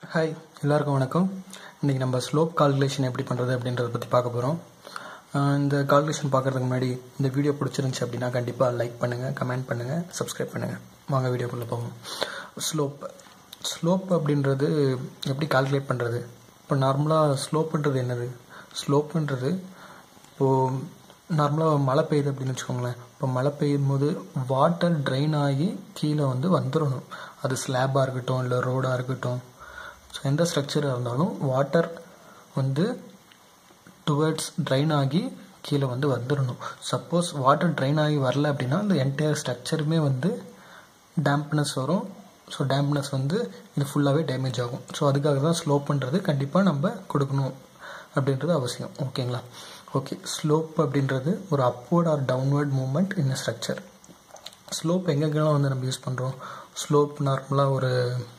Hi, எல்லாருக்கும் வணக்கம். இன்றைக்கி நம்ம ஸ்லோப் கால்குலேஷன் எப்படி பண்ணுறது அப்படின்றத பற்றி பார்க்க போகிறோம். இந்த கால்குலேஷன் பார்க்குறதுக்கு முன்னாடி இந்த வீடியோ பிடிச்சிருந்துச்சி அப்படின்னா கண்டிப்பாக லைக் பண்ணுங்கள், கமெண்ட் பண்ணுங்கள், சப்ஸ்கிரைப் பண்ணுங்கள். வாங்க வீடியோக்குள்ளே போவோம். ஸ்லோப் அப்படின்றது எப்படி கால்குலேட் பண்ணுறது? இப்போ நார்மலாக ஸ்லோப்புன்றது என்னது? ஸ்லோப்புன்றது இப்போது நார்மலாக மழை பெய்யுது அப்படின்னு வச்சுக்கோங்களேன். இப்போ மழை பெய்யும் போது வாட்டர் ட்ரெயின் ஆகி கீழே வந்துடணும். அது ஸ்லாபாக இருக்கட்டும், இல்லை ரோடாக இருக்கட்டும், ஸோ எந்த ஸ்ட்ரக்சராக இருந்தாலும் வாட்டர் டுவர்ட்ஸ் ட்ரைன் ஆகி கீழே வந்துடணும். சப்போஸ் வாட்டர் ட்ரைன் ஆகி வரல அப்படின்னா அந்த என்டையர் ஸ்ட்ரக்சருமே டேம்ப்னஸ் வரும். ஸோ டேம்ப்னஸ் இது ஃபுல்லாகவே டேமேஜ் ஆகும். ஸோ அதுக்காக தான் ஸ்லோப்புன்றது கண்டிப்பாக நம்ம கொடுக்கணும் அப்படின்றது அவசியம். ஓகேங்களா? ஓகே, ஸ்லோப் அப்படின்றது ஒரு upward or downward movement in structure. Slope எங்கெங்கெல்லாம் நம்ம யூஸ் பண்ணுறோம்? ஸ்லோப் நார்மலாக ஒரு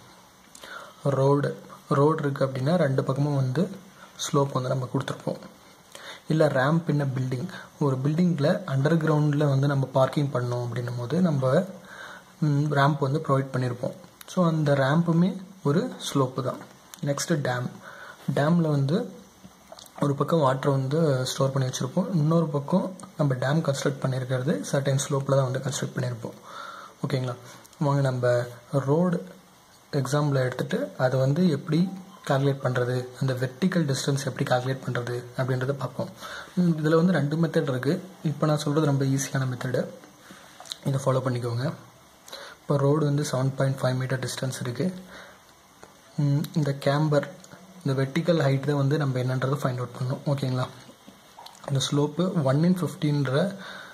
ரோடு இருக்குது அப்படின்னா ரெண்டு பக்கமும் ஸ்லோப் நம்ம கொடுத்துருப்போம். இல்லை ரேம்ப் இன்ன பில்டிங், ஒரு பில்டிங்கில் அண்டர் கிரவுண்டில் நம்ம பார்க்கிங் பண்ணோம் அப்படின்னும் போது நம்ம ரேம்ப் ப்ரொவைட் பண்ணியிருப்போம். ஸோ அந்த ரேம்புமே ஒரு ஸ்லோப்பு தான். நெக்ஸ்ட்டு டேமில் ஒரு பக்கம் வாட்டரை ஸ்டோர் பண்ணி வச்சுருப்போம். இன்னொரு பக்கம் நம்ம டேம் கன்ஸ்ட்ரக்ட் பண்ணியிருக்கிறது சர்டைன் ஸ்லோப்பில் தான் கன்ஸ்ட்ரக்ட் பண்ணியிருப்போம். ஓகேங்களா? வாங்க நம்ம ரோடு எக்ஸாம்பிள் எடுத்துகிட்டு அதை எப்படி கால்குலேட் பண்ணுறது, அந்த வெர்டிக்கல் டிஸ்டன்ஸ் எப்படி கால்குலேட் பண்ணுறது அப்படின்றத பார்ப்போம். இதில் ரெண்டு மெத்தட் இருக்குது. இப்போ நான் சொல்கிறது ரொம்ப ஈஸியான மெத்தடு, இதை ஃபாலோ பண்ணிக்கோங்க. இப்போ ரோடு 7.5 மீட்டர் டிஸ்டன்ஸ் இருக்குது. இந்த கேம்பர், இந்த வெர்டிக்கல் ஹைட் தான் நம்ம என்னன்றதை ஃபைண்ட் அவுட் பண்ணணும். ஓகேங்களா? இந்த ஸ்லோப்பு 1/50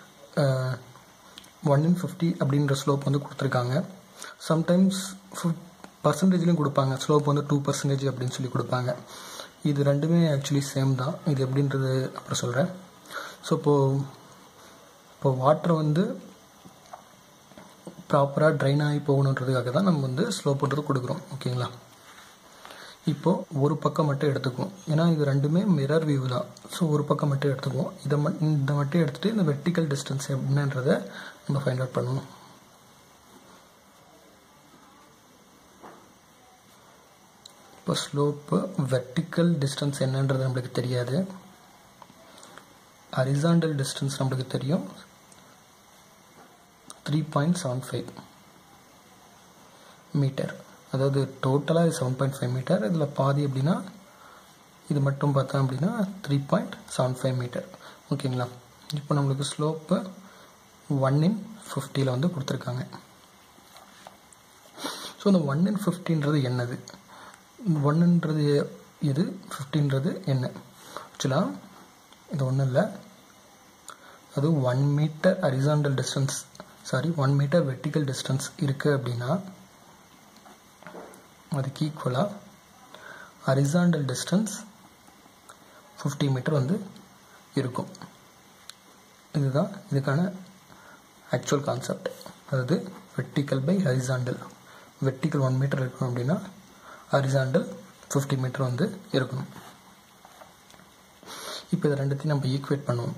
அப்படின்ற ஸ்லோப் கொடுத்துருக்காங்க. சம்டைம்ஸ் பர்சன்டேஜ்லையும் கொடுப்பாங்க. ஸ்லோப் 2% அப்படின்னு சொல்லி கொடுப்பாங்க. இது ரெண்டுமே ஆக்சுவலி சேம் தான். இது எப்படின்றது அப்புறம் சொல்கிறேன். ஸோ இப்போ வாட்டர் ப்ராப்பராக ட்ரைன் ஆகி போகணுன்றதுக்காக தான் நம்ம ஸ்லோப்புன்றது கொடுக்குறோம். ஓகேங்களா? இப்போது ஒரு பக்கம் மட்டும் எடுத்துக்குவோம், ஏன்னா இது ரெண்டுமே மிரர் வியூ தான். ஸோ ஒரு பக்கம் மட்டும் எடுத்துக்குவோம். இதை மட்டும் எடுத்துகிட்டு இந்த வெர்டிக்கல் டிஸ்டன்ஸ் என்னன்றதை நம்ம ஃபைண்ட் அவுட் பண்ணுவோம். இப்போ ஸ்லோப்பு வெர்டிக்கல் டிஸ்டன்ஸ் என்னன்றது நம்மளுக்கு தெரியாது. ஹரிசாண்டல் டிஸ்டன்ஸ் நம்மளுக்கு தெரியும், 3.75 மீட்டர். அதாவது டோட்டலாக 7.5 மீட்டர். இதில் பாதி அப்படின்னா இது மட்டும் பார்த்தோம் அப்படின்னா 3.75 மீட்டர். ஓகேங்களா? இப்போ நம்மளுக்கு ஸ்லோப்பு 1/50 கொடுத்துருக்காங்க. ஸோ இந்த 1/50 என்னது? 1ன்றது எது, 50ன்றது என்ன? ஆக்சுவலாக இது ஒன்றும் இல்லை. அது 1 metre horizontal distance, 1 metre vertical distance இருக்குது அப்படின்னா அதுக்கு ஈக்குவலாக ஹரிசாண்டல் டிஸ்டன்ஸ் 50 மீட்டர் இருக்கும். இதுதான் இதுக்கான ஆக்சுவல் கான்செப்ட். அதாவது vertical by horizontal. Vertical 1 metre இருக்கணும் அப்படின்னா ஹரிசாண்டல் 50 மீட்டர் இருக்கணும். இப்போ இதை ரெண்டுத்தையும் நம்ம ஈக்குவேட் பண்ணுவோம்.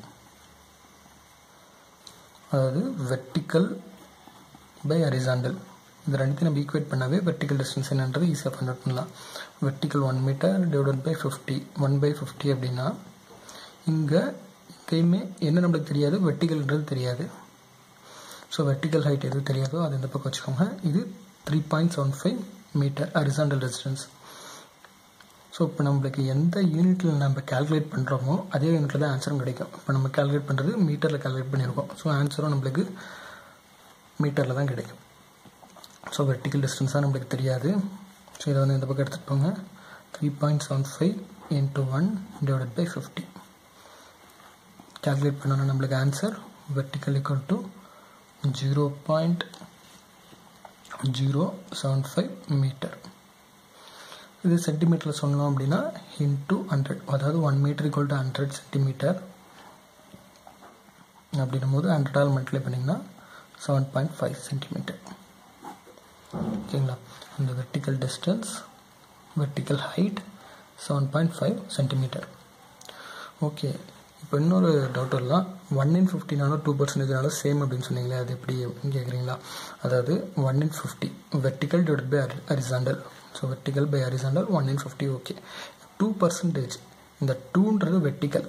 அதாவது வெர்டிக்கல் பை ஹரிசாண்டல், இந்த ரெண்டுத்தையும் நம்ம ஈக்குவேட் பண்ணாவே வெர்டிக்கல் டிஸ்டன்ஸ் என்னன்றது ஈஸியாக ஃபைண்ட் அவுட் பண்ணலாம். வெர்டிக்கல் 1 மீட்டர் டிவைடட் பை 50, 1/50 அப்படின்னா இங்கேயுமே என்ன நம்மளுக்கு தெரியாது, வெர்டிக்கல்ன்றது தெரியாது. ஸோ வெர்டிக்கல் ஹைட் எது தெரியாதோ அது இந்த பக்கம் வச்சுக்கோங்க. இது 3.75 மீட்டர் ஹரிசாண்டல் டிஸ்டன்ஸ். ஸோ இப்போ நம்மளுக்கு எந்த யூனிட்டில் நம்ம கால்குலேட் பண்ணுறோமோ அதே யூனிட்டில் தான் ஆன்சரும் கிடைக்கும். இப்போ நம்ம கால்குலேட் பண்ணுறது மீட்டரில் கால்குலேட் பண்ணியிருக்கோம். ஸோ ஆன்சரும் நம்மளுக்கு மீட்டரில் தான் கிடைக்கும். ஸோ வெர்டிக்கல் டிஸ்டன்ஸாக நம்மளுக்கு தெரியாது. ஸோ இதை இந்த பக்கம் எடுத்துகிட்டு போங்க. 3.75 × 1 டிவைடட் பை 50 கால்குலேட் பண்ணோன்னா நம்மளுக்கு answer vertical equal to 0.075 metre. இது சென்டிமீட்டரில் சொன்னோம் அப்படின்னா இன்ட்டு 100, அதாவது 1 மீட்டர் ஈக்குவல் டு 100 சென்டிமீட்டர் அப்படின்னும் போது 100ஆல் மல்டிப்ளை பண்ணிங்கன்னா 7.5 சென்டிமீட்டர். ஓகேங்களா? இந்த vertical distance, vertical height 7.5 centimetre. Okay, இப்போ இன்னொரு டவுட் வரலாம். 1/50 2% சேம் அப்படின்னு சொன்னீங்களே, அது எப்படி கேட்குறீங்களா? அதாவது 1/50 vertical divided by horizontal. So vertical by horizontal 1/50. Okay. 2% இந்த 2ன்றது வெர்டிக்கல்.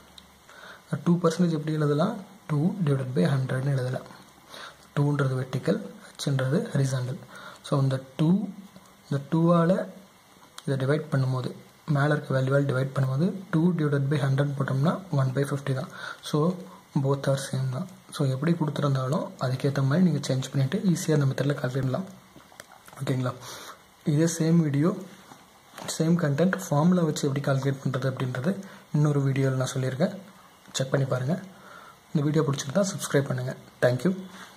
2% எப்படி எழுதலாம்? 2/100 எழுதலாம். 2ன்றது வெர்டிக்கல், ஹன்றது ஹரிசாண்டல். ஸோ இந்த 2ஆல் இதை டிவைட் பண்ணும்போது மேலே இருக்க வேல்யூவால் டிவைட் பண்ணும்போது 2/100 போட்டோம்னா 1/50 தான். ஸோ போத் ஆர் சேம் தான். ஸோ எப்படி கொடுத்துருந்தாலும் அதுக்கேற்ற மாதிரி நீங்கள் சேஞ்ச் பண்ணிவிட்டு ஈஸியாக அந்த மெத்தடில் கால்குலேட் பண்ணலாம். ஓகேங்களா? இதே same video same content formula வச்சு எப்படி கால்குலேட் பண்ணுறது அப்படின்றது இன்னொரு வீடியோவில் நான் சொல்லியிருக்கேன். செக் பண்ணி பாருங்கள். இந்த வீடியோ பிடிச்சிருந்தா சப்ஸ்கிரைப் பண்ணுங்கள். தேங்க்யூ.